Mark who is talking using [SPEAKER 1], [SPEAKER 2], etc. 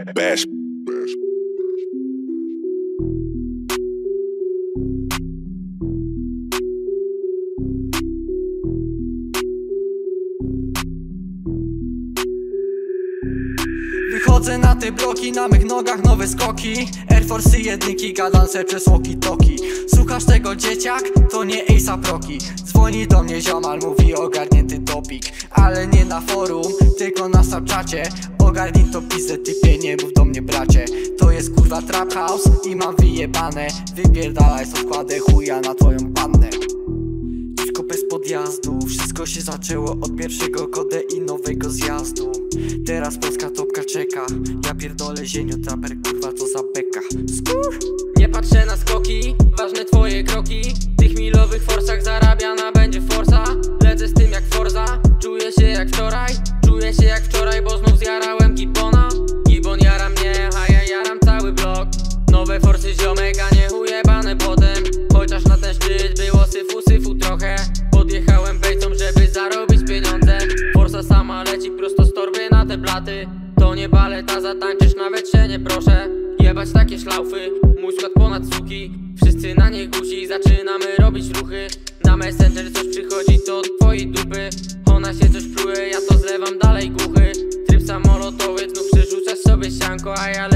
[SPEAKER 1] Bash.
[SPEAKER 2] Wychodzę na te bloki, na mych nogach nowe skoki. Air Force jedynki, gadance przez walkie-talkie. Słuchasz tego dzieciak? To nie A$AP Rocky. Dzwoni do mnie ziomal, mówi ogarnięty topik. Ale nie na forum, tylko na Snapchacie. Ogarnij to pizdę typie, nie mów do mnie bracie. To jest kurwa trap house i mam wyjebane. Wypierdalaj stąd, kładę chuja na twoją pannę. Dziwko bez podjazdu, wszystko się zaczęło od pierwszego kodeinowego zjazdu. Teraz polska topka czeka. Ja pierdolę zieniu, traper kurwa co za beka. Skur!
[SPEAKER 3] Nie patrzę na skoki, ważne twoje kroki. W tych milowych forsach zarabiana będzie forsa. Lecę z tym jak Forza, czuję się jak wczoraj. Czuję się jak wczoraj, bo znów zjarałem Gibbona. Gibbon jara mnie, a ja jaram cały blok. Nowe forsy ziomek, a nie ujebane potem. Chociaż na ten szczyt było syfu trochę. Podjechałem bejcą, żeby zarobić pieniądze. Forsa sama leci prosto z torby na te blaty. To nie baleta, zatańczysz nawet się nie proszę. Jebać takie szlaufy, mój skład ponad suki. Wszyscy na nie guzi, zaczynamy robić ruchy. Na Messenger coś przychodzi, to od twojej dupy. Ona się coś pruje, ja to zlewam dalej głuchy. Tryb samolotowy, znów przerzucasz sobie sianko, a ja